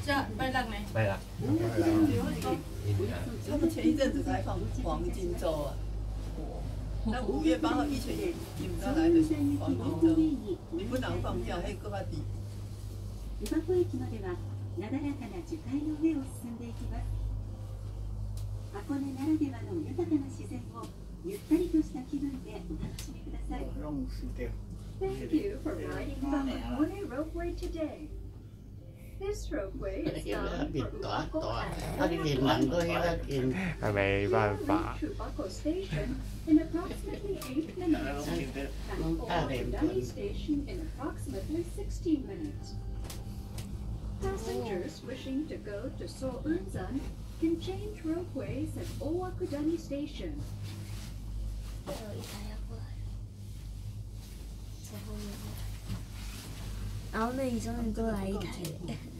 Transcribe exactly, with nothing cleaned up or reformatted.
下拜浪呢？ 拜了。 他们前一阵子才放黄金周啊。那五月八号以前你们刚来的是黄金周，你不能放假，还有搁巴底。 湯箱駅まではなだらかな樹海の上を進んでいきます。箱根ならではの豊かな自然をゆったりとした気分でお楽しみください。 Thank you for riding the Hakone Ropeway today. This ropeway is bound for Ubako and 没办法。 to Ubako Station in approximately eight minutes, and Owakudani Station in approximately sixteen minutes. Passengers wishing to go to Sounzan can change ropeways at Owakudani Station. 然后那里终于多来一台。